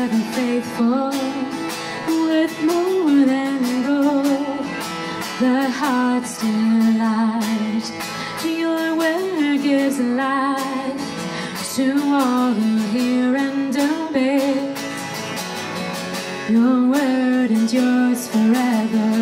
ever faithful, with more than gold, the heart's delight. Your word gives life to all who hear and obey. Your word endures forever.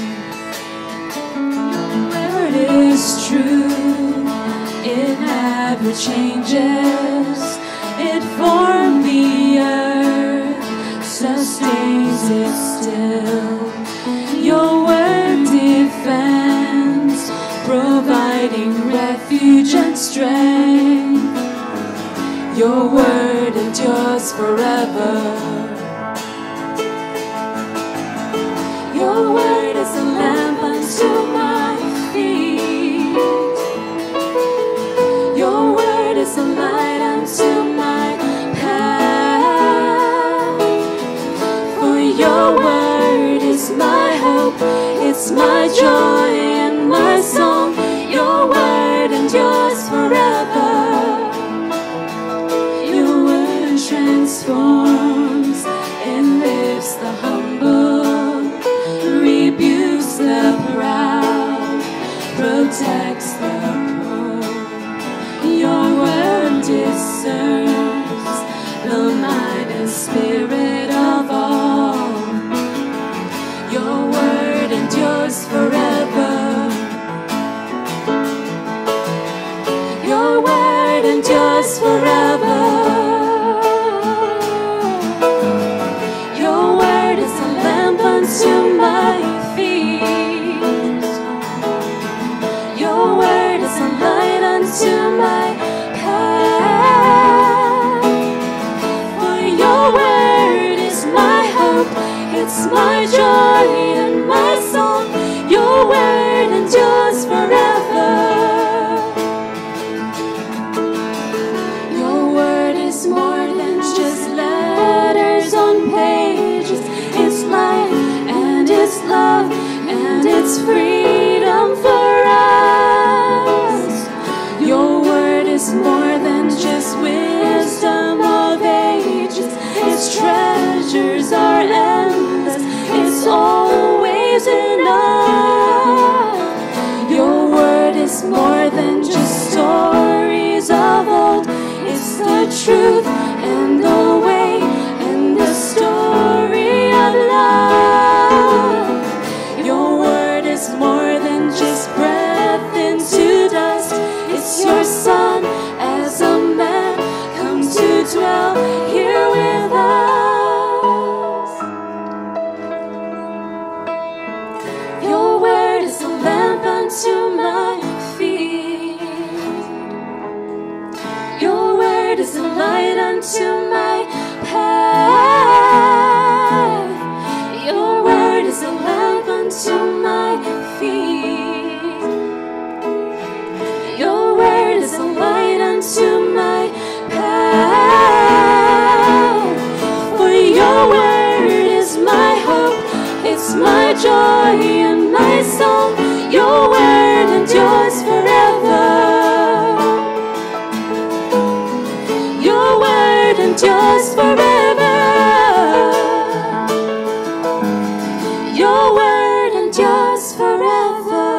Your word is true, it never changes. It formed the earth, sustains it still. Your word defends, providing refuge and strength. Your word endures forever. Your word is a lamp unto my feet. Your word is a light unto my path. For your word is my hope, it's my joy and my song. Your word endures forever. Your word transforms and lifts the humble, rebukes the proud, protects the poor. Your word discerns the mind and spirit of all. Your word endures forever. Your word endures forever. Your word is a lamp unto my feet. Your word is a light unto my path. For your word is my hope, it's my joy and my song. Your word endures forever. Your word is more than just letters on pages. It's life and it's love and it's freedom for us. Your word is more than just wisdom of ages. Its treasures are endless, it's always enough. Your word is more than just stories of old. It's the truth and the way and the story of love. Your word is more than just breath into dust. It's your Son as a man come to dwell here with us. Your word is a lamp unto my feet. Your word is a light unto my path. Your word is a lamp unto my feet. Your word is a light unto my path. For your word is my hope, it's my joy and my song. Your word endures forever. Your word endures forever. Your word endures forever.